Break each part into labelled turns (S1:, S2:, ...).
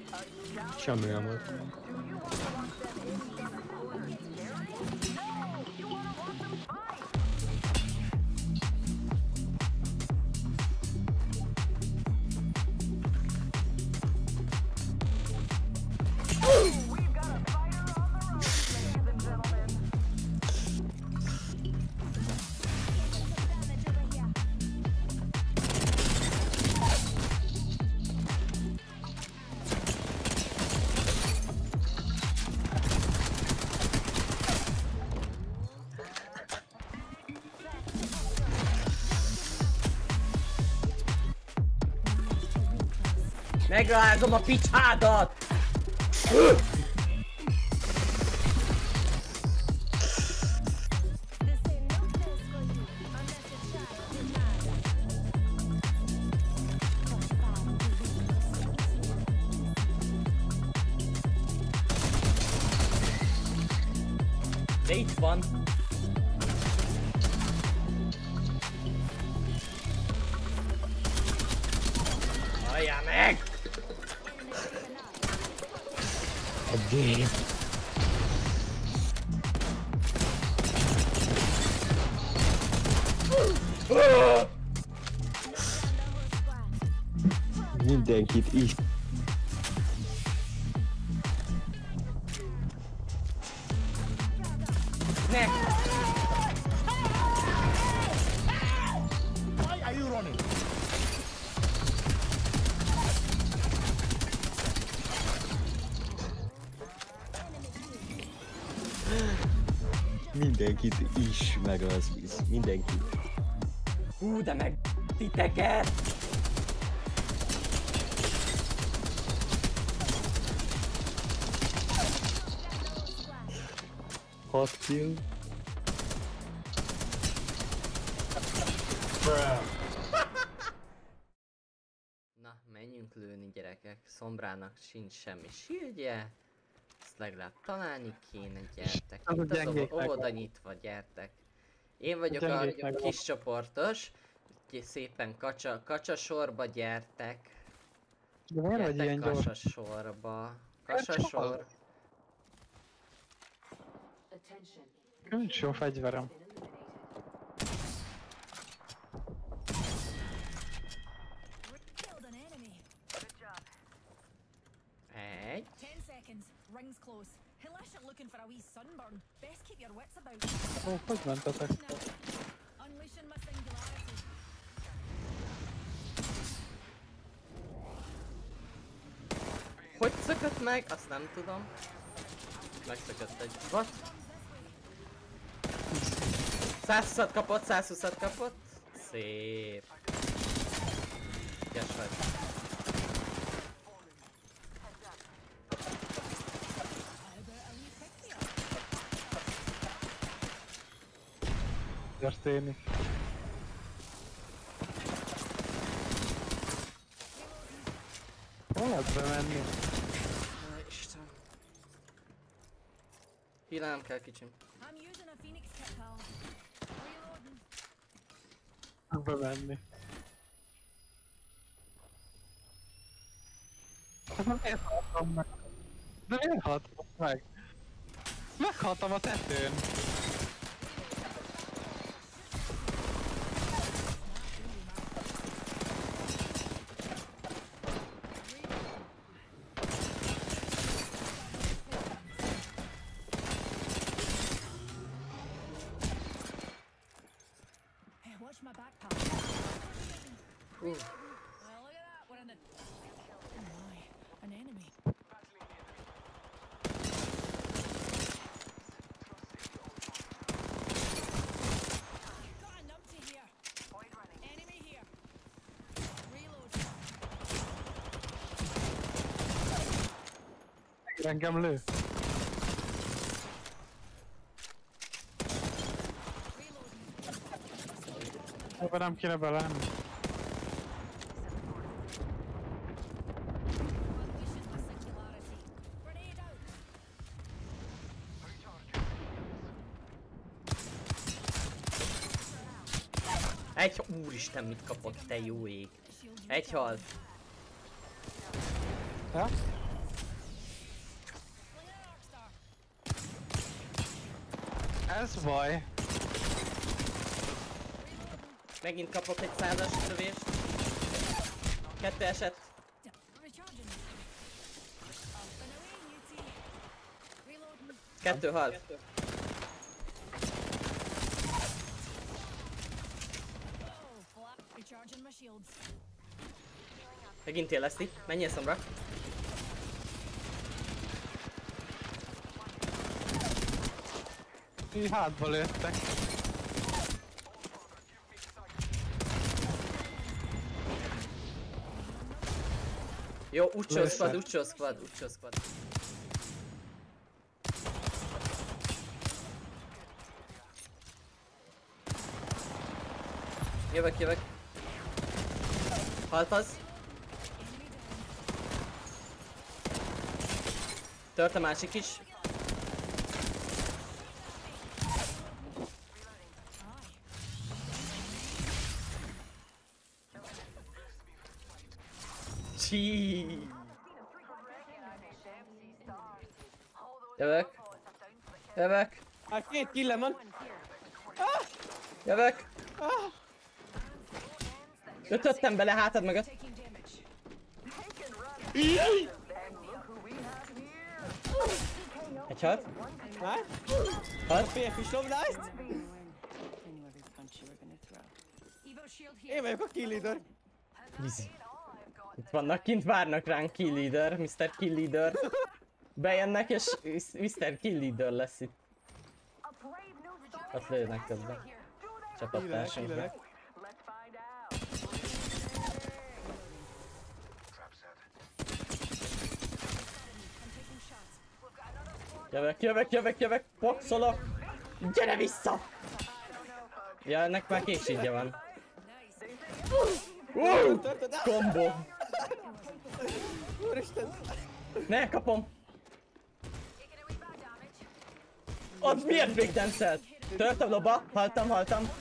S1: Semmi nem volt.
S2: Megvágom a picsádat! De itt van. Halljál meg!
S1: A game. Mindenkit is.
S2: Ne!
S3: Why are you running?
S1: Mindenkit is megölsz, mindenkit.
S2: Hú, de meg titeket!
S1: Hat kill.
S2: Na, menjünk lőni, gyerekek. Szombrának sincs semmi shieldje. Ezt legalább találni kéne, gyertek. Itt az óvoda nyitva, gyertek. Én vagyok a kis csoportos. Szépen kacsa sorba gyertek.
S4: De miért vagy ilyen gyors?
S2: Kacsa sorba. Kacsa sor.
S4: Nincs jó fegyverem.
S2: Egy.
S4: Ó, hogy mentetek?
S2: Hogy szökött meg? Azt nem tudom. Megszökött egy... What? 120-at kapott, 120-at kapott. Szép. Ügyes vagy.
S4: Történik. Hol lehet bemenni?
S2: Isten. Hílálnom kell, kicsim.
S4: Bemenni. Miért haltam meg? De miért haltam meg? Meghaltam a tetőn! Engem lő. Ebben nem kéne belenni.
S2: Egy... Úristen, mit kapott, te jó ég. Egy halt.
S4: Ja? Ez baj.
S2: Megint kapok egy 100-as lövést. 2 esett. Kettő halt. Megint éleszti. Menjél szombra.
S4: Így hátba lőttek.
S2: Jó, Ucho squad, Ucho squad, Ucho squad. Jövök. Halt az. Tört a másik is. Csíííí. Jövök.
S1: Hát 2 killem van.
S2: Jövök. Ötöttem bele hátad mögött. Egy halt. Halt.
S1: PF is lob, nice. Én vagyok a kill leader.
S2: Easy. Itt vannak kint, várnak ránk kill leader, Mr. Kill Leader. Bejönnek és Mr. Kill Leader lesz itt. Ott lőnek közben. Csapattársunkra. Jövök, boxolok! Gyere vissza! Ja, ennek már készségje van. Combo! Ne, kapom! Ott miért breakdance-elt? Tört a loba, haltam.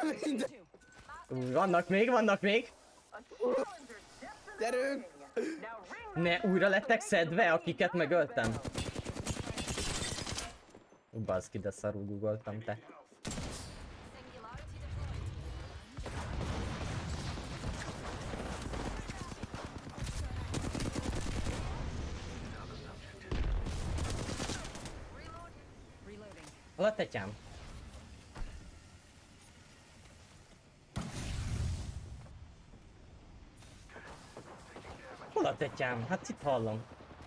S2: Vannak még!
S1: Gyerünk!
S2: Ne, újra lettek szedve, akiket megöltem. Baszki, de szarul googoltam, te. Hol a tetyám? Hol a tetyám? Hát itt hallom.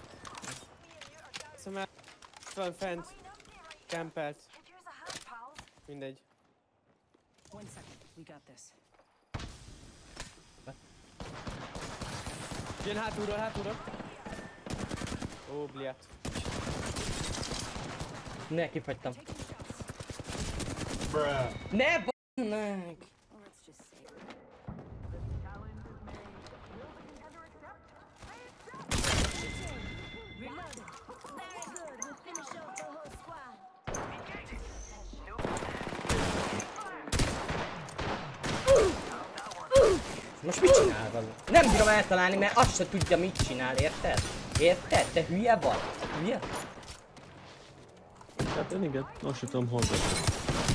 S1: Szóval van fent. Campelt. Mindegy.
S3: One second, we got this.
S1: Jön hátulról. Ó, bliat.
S2: Ne, kifagytam. Ne, b***nek!
S3: Well, let's just say. Reload. Very good. We'll finish off the whole squad.
S2: Most mit csinál valami? Nem bírom eltalálni, mert azt se tudja mit csinál, érted? Érted? Te hülye vagy? Hülye?
S1: Hát én igen, azt sem tudom hol vagyok.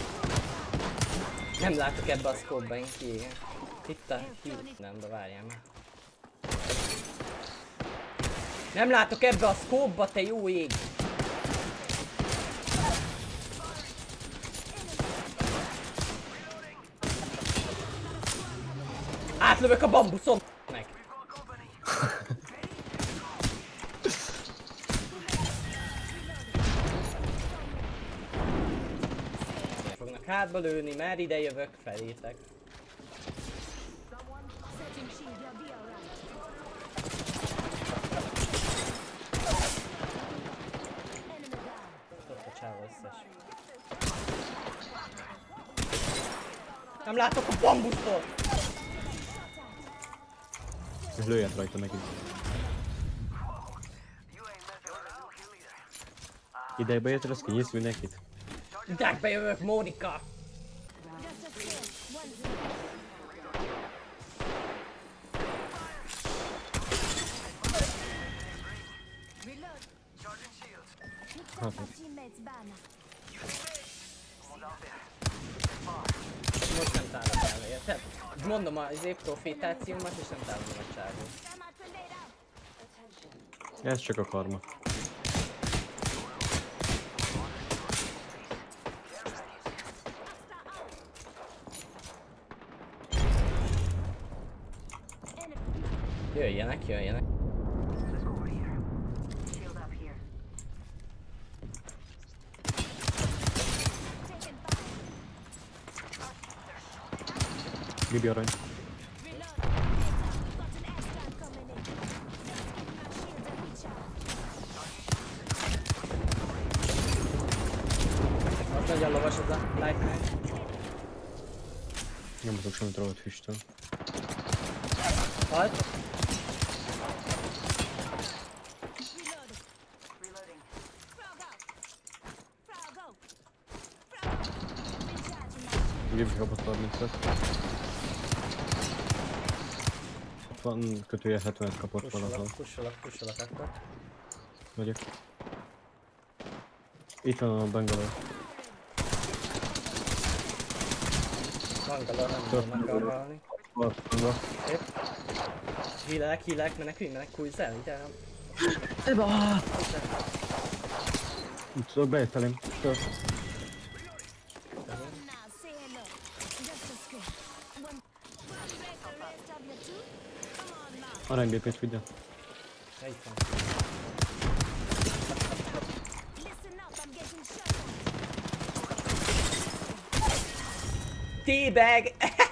S2: Nem látok ebbe a scope-ba, én kiégek. Itt a hűt. Nem, de várjál már. Nem látok ebbe a scope-ba, te jó ég! Átlövök a bambuszon! Meg. Fognak hátba lőni, mert ide jövök felétek.
S3: Setting shield, you'll be alright. Enemy down.
S2: Ott a csáva összes. Nem látok a bambusztól!
S1: És lőjed rajta megint. Idejbe érted, azt kinyísz mindenkit?
S2: Idákbe jövök, Mónika!
S3: Just a skill. One zero. Reload. Looks like my teammates ban.
S2: Most nem támad el, érted? Mondom az épp profétációmat és nem támadom a csávó.
S3: Thermite grenade out.
S1: Ez csak a karma.
S2: Jöjjenek, jöjjenek.
S3: Taking fire.
S1: Bibi arany.
S3: Reload. Got an airstrike coming in. Just giving my shields a recharge.
S2: Az nagyon lovas az a life.
S1: Nem tudok semmit róla füstöl.
S2: Halt.
S3: Reloading. Frog out. Frog out. Frog out. Recharging my shield.
S1: Bibi kapott 30-et. Ott van kötője 70-et kapott valahol.
S2: Pusholok akkor.
S1: Vagyok. Itt van a Bangalore.
S2: Bangalore nem tudom megkarhalni.
S1: Valószínűleg.
S2: Hílek, menekülj, Kuizel, ide.
S1: Eba! Tudok bejött elém. Tört.
S3: Now say hello. Just a script. One break the rest of your two. Come on now.
S1: Aranybépét vigyen.
S2: Itt van.
S3: Listen up. I'm getting shot at.
S2: Teabag!